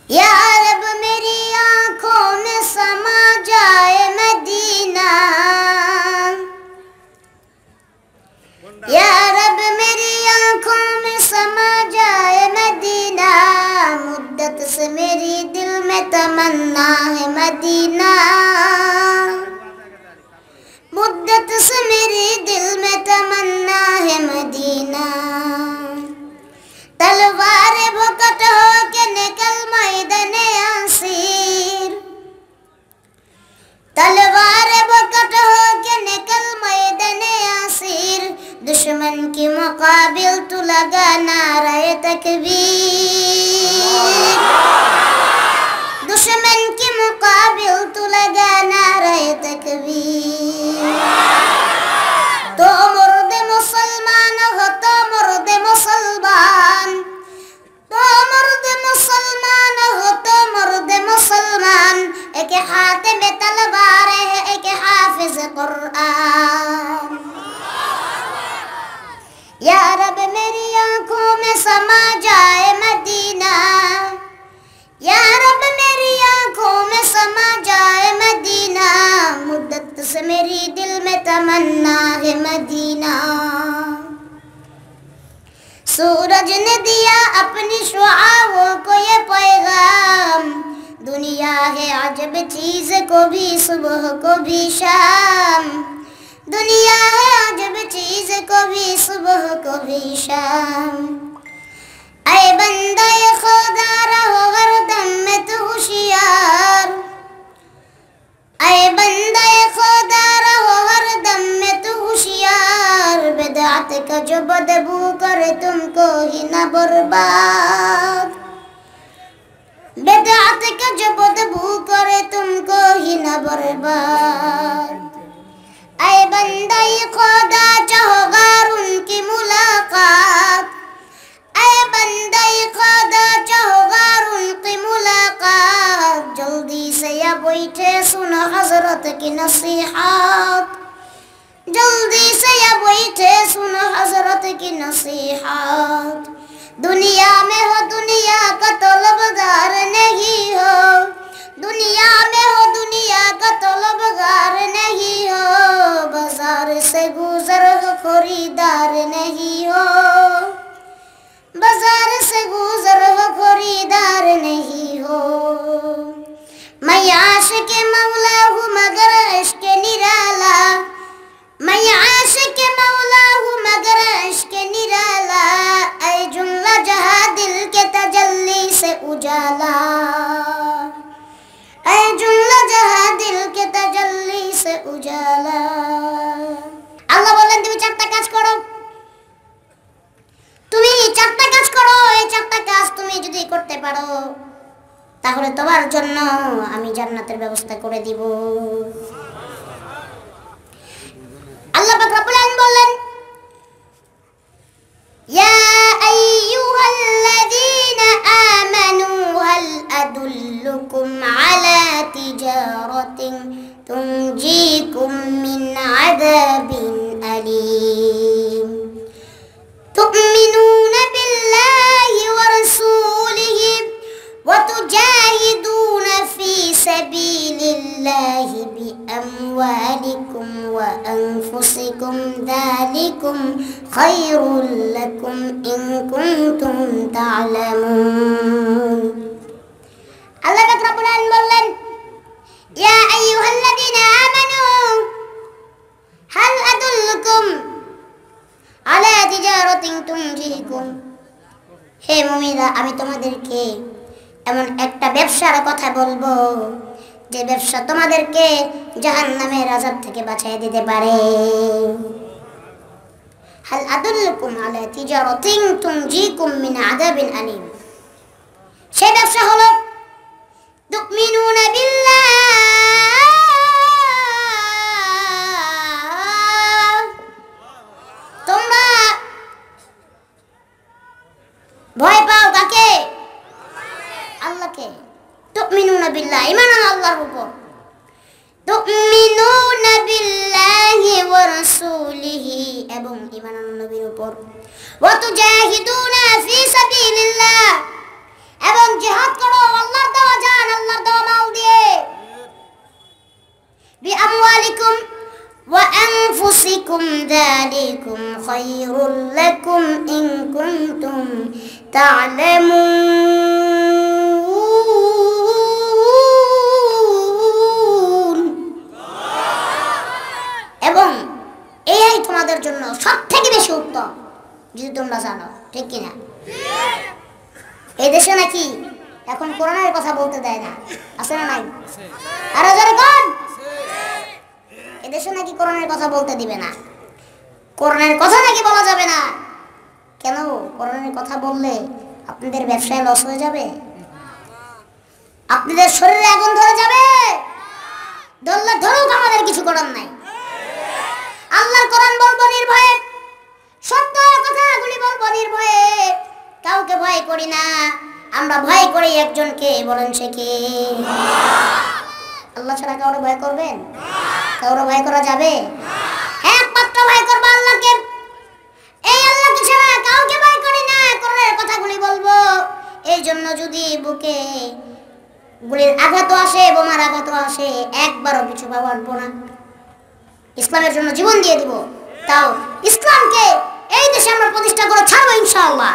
या रब मेरी आंखों में समा जाए मदीना, या रब मेरी आंखों में समा जाए मदीना, मुद्दत से मेरी दिल में तमन्ना है मदीना, मुद्दत से मेरी दिल में तमन्ना है मदीना। तलवार भुकट हो के निकल मैदाने आसीर, तलवार भुकट हो के निकल मैदाने आसीर, दुश्मन के मुकाबिल तू लगा नारे तकबीर, दुश्मन के मुकाबिल तू लगा नारे तकबीर। तो मुर्द मुसलमान हो, तो मुर्द मुसलमान, तो मुर्द मुसलमान हो, तो मुर्द मुसलमान, एक हाथ में तलवार है, एक हाफिज कुरान। या रब मेरी आंखों में समा जाए मदीना, या रब मेरी आंखों में समा जाए मदीना, मुद्दत से मेरी दिल में तमन्ना है मदीना। सूरज ने दिया अपनी शुआओं को ये पैगाम, दुनिया है अजब चीज, को भी सुबह को भी शाम, दुनिया है अजब चीज, को भी सुबह को भी शाम। ऐ बंदा खुदा रहो हरदम में तू होशियार, ऐ बंदा खुदा रहो हरदम में तू होशियार, बिदअत का जो बदबू करे तुमको ही न बर्बाद, बिदअत का जो बदबू करे तुमको ही न बर्बाद। ऐ बंदा खुदा चाहो गार उनकी मुलाकात, ऐ बंदा खुदा चाहो गार उनकी मुलाकात, जल्दी से या बैठे सुनो हजरत की नसीहत, जल्दी से या बैठे सुनो हजरत की नसीहत। दुनिया में हो दुनिया का तलबगार नहीं हो, दुनिया में हो दुनिया का तलबगार नहीं हो, बाजार से गुजर हो खरीदार नहीं हो, बाजार से गुजर हो खरीदार नहीं हो। मैं आशिक मौला हूँ मगर इश्क निराला, मैं आशिक मौला हूँ मगर इश्क निराला, ऐ जुमला जहाँ दिल के तजल्ली से उजाला, ऐ जुमला जहाँ दिल के तजल्ली से उजाला। আল্লাহ বলেন তুমি চারটা কাজ করো, তুমি চারটা কাজ করো, এই চারটা কাজ তুমি যদি করতে পারো তাহলে তোমার জন্য আমি জান্নাতের ব্যবস্থা করে দিব। আল্লাহ পাক রব্বুল আলামিন বললেন, ইয়া আইয়ুহাল্লাযীনা আমানু হাল আদুল্লুকুম আলা তিজারাতিন তুনজিকুম মিন আযাবিন আলীম, তু'মিনুনা বিল্লাহি ওয়া রাসূলিহি ওয়া তুজাহিদুনা ফি সাবিলিল্লাহি বিআমওয়ালিকুম ওয়া আনফুসিকুম, যালিকুম খায়রুল লাকুম ইন কুনতুম তা'লামুন। আল্লাহ পাক রব্বুল আলামিন বললেন, ইয়া আইয়ুহাল্লাযীনা আমানু হাল আদুল্লুকুম আলা তিজারাতিন তুনজিকুম, হে মুমিনরা আমি তোমাদেরকে এমন একটা ব্যবসার কথা বলবো যে ব্যবসা তোমাদেরকে জাহান্নামের আযাব থেকে বাঁচিয়ে দিতে পারে। হাল আদুল্লুকুম আলা তিজারাতিন তুনজিকুম মিন আযাবিন আলীম, সেই ব্যবসা হলো তু'মিনুনা বিল্লাহ, তোমরা ভয় পাও কাকে? আল্লাহকে। তু'মিনুনা বিল্লাহ, ঈমান আনো আল্লাহর উপর, তু'মিনুনা বিল্লাহি ওয়া রাসূলিহি, এবং ঈমান আনো নবীর উপর, ওয়া তুজাহিদুনা ফি সাবিলিল্লাহ, এবং জিহাদ করো আল্লাহর ربكم ذلكم خير لكم إن كنتم تعلمون এবং এই তোমাদের জন্য সবথেকে বেশি উত্তম যদি তোমরা জানো ঠিক কি না এই দেশে নাকি এখন কোরআনের কথা বলতে দেয় না আছে না নাই আরো জোরে কোন এই দেশে নাকি কোরআনের কথা বলতে দিবে না কোরআনের কথা নাকি বলা যাবে না কেন কোরআনের কথা বললে আপনাদের ব্যবসায় লস হয়ে যাবে আপনাদের শরীরে আগুন ধরে যাবে ধরলে ধরুক আমাদের কিছু করার নাই আল্লাহর কোরআন বলবো নির্ভয়ে সত্য কথাগুলি বলবো নির্ভয়ে কাউকে ভয় করি না আমরা ভয় করি একজনকে বলেন সে কে আল্লাহ ছাড়া কাউকে ভয় করবেন কাউকে ভয় করা যাবে একমাত্র ভয় করব আল্লাহকে এই আল্লাহকে ছাড়া কাউকে ভয় করি না কোরআনের কথাগুলি বলবো এই জন্য যদি বুকে গুলির আঘাত আসে বোমার আঘাত আসে একবারও কিছু ভাববো না ইসলামের জন্য জীবন দিয়ে দিব তাও ইসলামকে এই দেশে আমরা প্রতিষ্ঠা করে ছাড়বো ইনশাআল্লাহ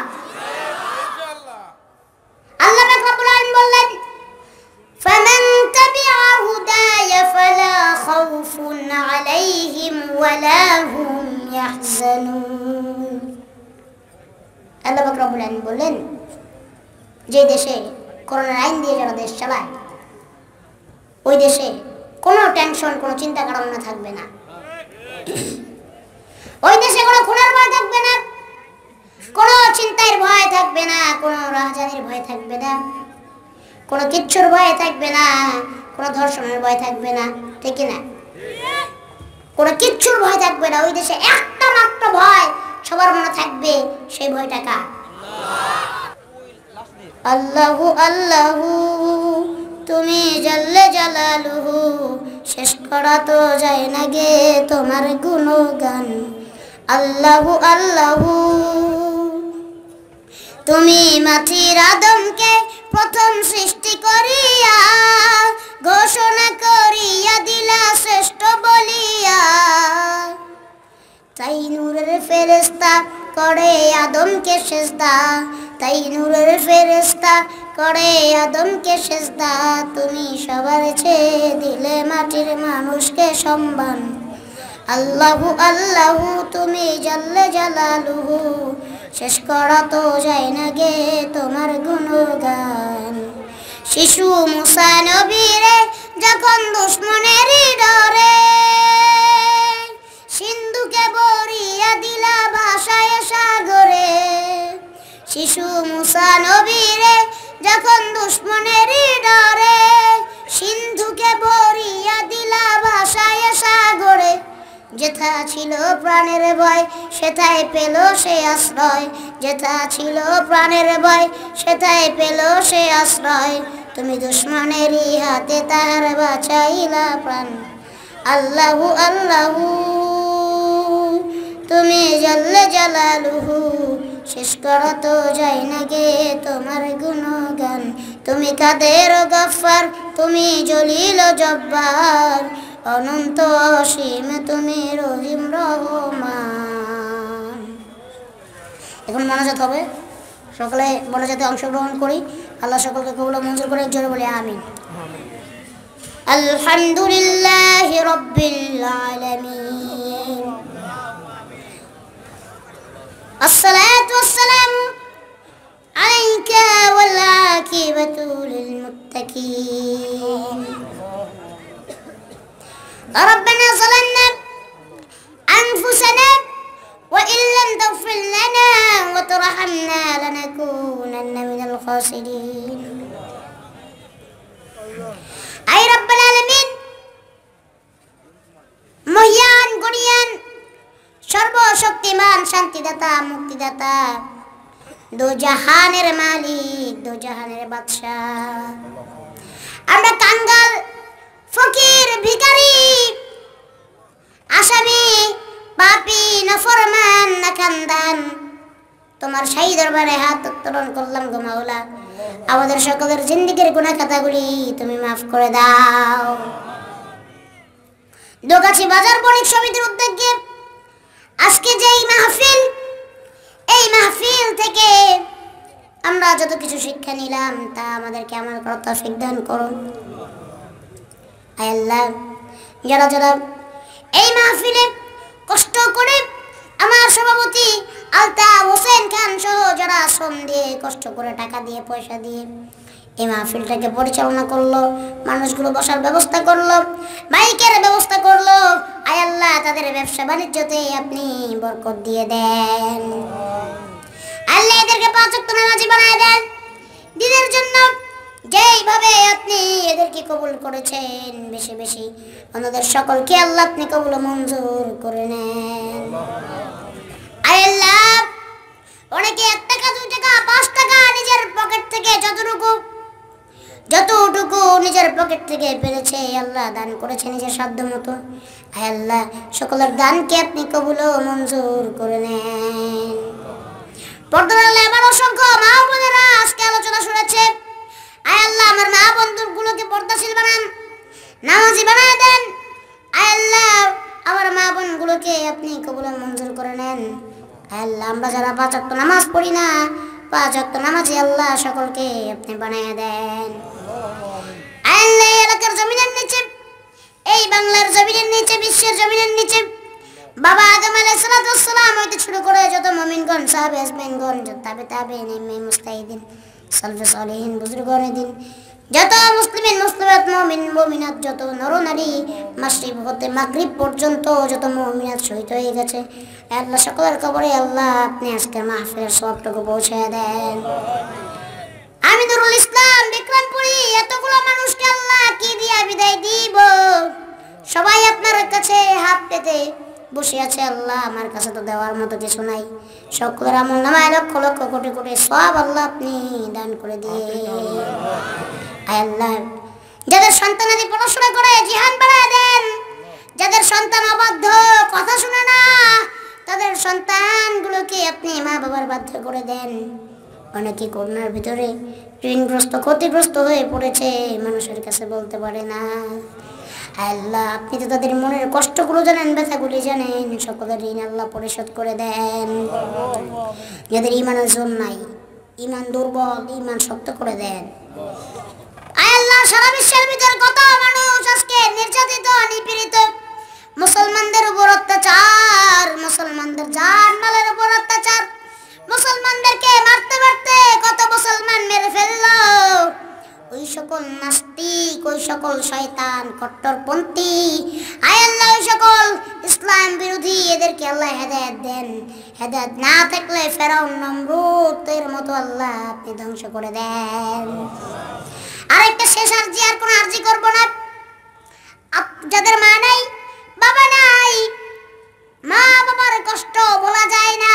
আল্লাহ পাক রব্বুল আলামিন বললেন ফামান তাবিআ হুদায়া ফালা খাউফুন আলাইহিম ওয়ালা হুম ইয়াহজানুন আল্লাহ পাক রব্বুল আলামিন বললেন যে দেশে কোরআনের আইন দিয়ে যারা দেশ চালায় ওই দেশে কোনো টেনশন কোনো চিন্তা কারণা থাকবে না ওই দেশে কোনো খুনের ভয় থাকবে না কোনো চিন্তার ভয় থাকবে না কোনো রাজধানীর ভয় থাকবে না কোনো কিচ্ছুর ভয় থাকবে না কোনো ধর্ষণের ভয় থাকবে না ঠিক না কোনো কিচ্ছুর ভয় থাকবে না ওই দেশে একটা মাত্র ভয় সবার মনে থাকবে সেই ভয়টা কার আল্লাহু আল্লাহু তুমি জাল্লে জালালুহু শেষ করা তো যায় না গে তোমার গুণগান আল্লাহু আল্লাহু তুমি মাটির আদমকে প্রথম সৃষ্টি করিয়া ঘোষণা করিয়া দিলা শ্রেষ্ঠ বলিয়া তাই নূরের ফেরেশতা করে আদমকে সেজদা তাই নূরের ফেরেশতা করে আদমকে সেজদা তুমি সবার চেয়ে দিলে মাটির মানুষকে সম্মান আল্লাহু আল্লাহু তুমি জাল্লে জালালুহু শেষ করা তো যায় না গে তোমার গুণগান শিশু মুসা নবীরে যখন দুশমনের ডরে সিন্ধুকে বরিয়া দিলা ভাষায় সাগরে শিশু মুসা নবীরে যখন দুশমনের ডরে সিন্ধুকে বরিয়া দিলা ভাষায় সাগরে যেথা ছিল প্রাণের ভয় সেথায় পেল সে আশ্রয় যেথা ছিল প্রাণের ভয় সেথায় পেল সে আশ্রয় তুমি দুশমনেরই হাতে তার বাঁচাইলা প্রাণ আল্লাহু আল্লাহু তুমি জাল্লে জালালুহু শেষ করা তো যায় না গে তোমার গুণগান তুমি কাদের গফফার তুমি জলিল জব্বার অনন্ত অসীম তুমি রহিম রহমান এখন মনোযোগ হবে সকলে মনোযোগে অংশগ্রহণ করি আল্লাহ সকলকে কবুল মঞ্জুর করে জোরে বলি আমিন আলহামদুলিল্লাহি রাব্বিল আলামিন আসসালাতু ওয়াসসালামু আলাইকা ওয়াল আকিবাতু লিল মুত্তাকিন ربنا ظلمنا أنفسنا وإن لم تغفر لنا وترحمنا لنكونن من الخاسرين أي رب العالمين মহিয়ান গণিয়ান সর্বশক্তিমান শান্তিদাতা মুক্তিদাতা দো জাহানের মালিক দো জাহানের বাদশাহ আমরা কাঙ্গাল ফকির ভিখারি আসামি পাপী নাফরমান নাকান্দান তোমার শাহী দরবারে হাত উত্তোলন করলাম গো মাওলা আমাদের সকলের জিন্দেগীর গুনাহ খাতাগুলি তুমি মাফ করে দাও দোগাছি বাজার বণিক সমিতির উদ্যোগে আজকে যে এই মাহফিল থেকে আমরা যত কিছু শিক্ষা নিলাম তা আমাদেরকে আমল করার তৌফিক দান করুন। আয় আল্লাহ, যারা যারা এই মাহফিলে কষ্ট করে আমার সভাপতি আলতাফ হোসেন খান সহ যারা শ্রম দিয়ে কষ্ট করে টাকা দিয়ে পয়সা দিয়ে এই মাহফিলটাকে পরিচালনা করলো, মানুষগুলো বসার ব্যবস্থা করলো, মাইকের ব্যবস্থা করলো, আয় আল্লাহ তাদের ব্যবসা বাণিজ্যতে আপনি বরকত দিয়ে দেন। আল্লাহ এদেরকে 5 ওয়াক্ত নামাজি বানায় দেন দ্বীনের জন্য। যেইভাবে আপনি এদেরকে কবুল করেছেন বেশি বেশি আমাদের সকলকে আল্লাহ আপনি কবুল মঞ্জুর করে নেন। আয় আল্লাহ, অনেকে 1 টাকা 2 টাকা 5 টাকা নিজের পকেট থেকে যতটুকু নিজের পকেট থেকে পেরেছে আল্লাহ দান করেছে নিজের সাধ্য মতো। আয় আল্লাহ, সকলের দানকে আপনি কবুল ও মঞ্জুর করে নেন। পর্দার আড়ালে আমার অসংখ্য মা বোনেরা আজকে আলোচনা শুনেছে। আয় আল্লাহ, আমার মা বন্ধুগুলোকে পর্দাশীল বানান, নামাজি বানায় দেন। আয় আল্লাহ, আমার মা বোনগুলোকে আপনি কবুল ও মঞ্জুর করে নেন। আয় আল্লাহ, আমরা যারা 5 ওয়াক্ত নামাজ পড়ি না 5 ওয়াক্ত নামাজি আল্লাহ সকলকে আপনি বানায় দেন। আয় আল্লাহ, এলাকার জমিনের নিচে, এই বাংলার জমিনের নিচে, বিশ্বের জমিনের নিচে বাবা আদম আলাইহিস সালাম হইতে শুরু করে যত মুমিনগণ সাহাবে আজমাইনগণ তাবেঈন মুস্তাহিদিন সালফে সালেহিন বুজুর্গগণ দিন, যত মুসলিমিন মুসলিমাত মুমিন মুমিনাত, যত নর নারী মাশরিক হতে মাগরিব পর্যন্ত যত মুমিনাত শহীদ হয়ে গেছে, আল্লাহ সকলের কবরে আল্লাহ আপনি আজকের মাহফিলের সওয়াবটুকু পৌঁছায় দেন। আমি নুরুল ইসলাম বিক্রমপুরী এতগুলো মানুষকে আল্লাহ কি দিয়া বিদায় দিব? সবাই আপনার কাছে হাত পেতে বসে আছে। আল্লাহ, আমার কাছে তো দেওয়ার মতো কিছু নাই। সকলের আমল নামায় লক্ষ লক্ষ কোটি কোটি সওয়াব আল্লাহ আপনি দান করে দিয়ে। আয় আল্লাহ, যাদের সন্তানাদি পড়াশোনা করে জিহাদ বাড়ায় দেন, যাদের সন্তান অবাধ্য কথা শুনে না তাদের সন্তানগুলোকে আপনি মা বাবার বাধ্য করে দেন। অনেকে করোনার ভিতরে ঋণগ্রস্ত ক্ষতিগ্রস্ত হয়ে পড়েছে, মানুষের কাছে বলতে পারে না। আল্লাহ, আপনি তো তাদের মনের কষ্টগুলো জানেন, ব্যথাগুলি জানেন, সকলের ঋণ আল্লাহ পরিশোধ করে দেন। যাদের ইমানের জোর নাই, ইমান দুর্বল, ইমান শক্ত করে দেন। আয় আল্লাহ, সারা বিশ্বের ভিতরে কত মানুষ আজকে নির্যাতিত নিপীড়িত, মুসলমানদের উপর অত্যাচার, মুসলমানদের জানমালের উপর অত্যাচার, মুসলমানদেরকে মারতে মারতে কত মুসলমান মেরে ফেললো। ওই সকল নাস্তিক, ওই সকল শয়তান কট্টরপন্থী, আয় আল্লাহ ওই সকল ইসলাম বিরোধী এদেরকে আল্লাহ হেদায়েত দেন। হেদায়েত না থাকলে ফেরাউন নমরুদের মতো আল্লাহ আপনি ধ্বংস করে দেন। আরেকটা শেষ আরজি, আর কোনো আরজি করবো না। যাদের মা নাই বাবা নাই, মা বাবার কষ্ট বলা যায় না,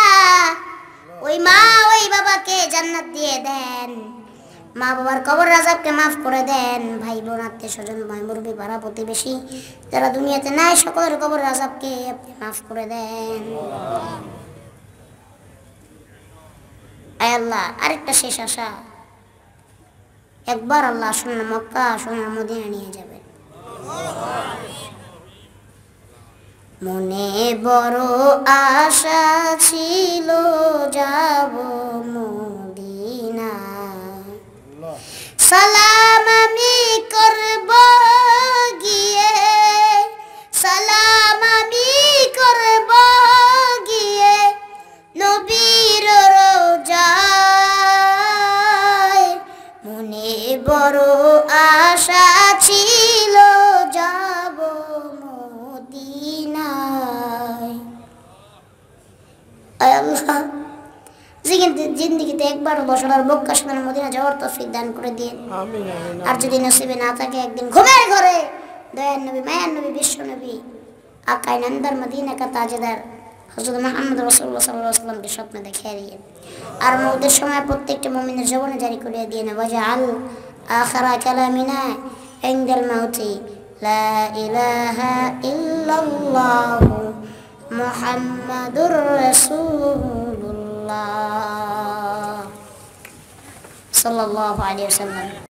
ওই মা ওই বাবাকে জান্নাত দিয়ে দেন। মা বাবার কবর আযাবকে মাফ করে দেন। ভাই বোন আত্মীয় স্বজন ভাই মুরব্বী পাড়া প্রতিবেশী যারা দুনিয়াতে নাই সকলের কবর আযাবকে আপনি মাফ করে দেন। আয় আল্লাহ, আরেকটা শেষ আশা, একবার আল্লাহ সোনার মক্কা সোনার মদিনা নিয়ে যাবেন। মনে বড় আশা ছিল যাব মদিনা, সালাম আমি করব গিয়ে, সালাম আমি করব গিয়ে নবীর রওজায়। মনে বড় আশা ছিল যাব মদিনায়। আয় আল্লাহ, জিন্দেগিতে একবার বছরের মক্কা সোনার মদিনা যাওয়ার তৌফিক দান করে দিন। আর যদি নসিবে না থাকে একদিন ঘুমের ঘরে দয়ার নবী মায়ার নবী বিশ্ব নবী আকাই নন্দর মদিনা কা তাজদার হযরত মুহাম্মদ রাসূলুল্লাহ সাল্লাল্লাহু আলাইহি ওয়াসাল্লামকে স্বপ্নে দেখিয়ে দিন। আর মওতের সময় প্রত্যেকটা মুমিনের জীবনে জারি করে দিন, ওয়াজআল আখিরা কালামিনা ইনদাল মাউতি লা ইলাহা ইল্লাল্লাহ মুহাম্মাদুর রাসূলুল্লাহ সাল্লাল্লাহু আলাইহি ওয়াসাল্লাম।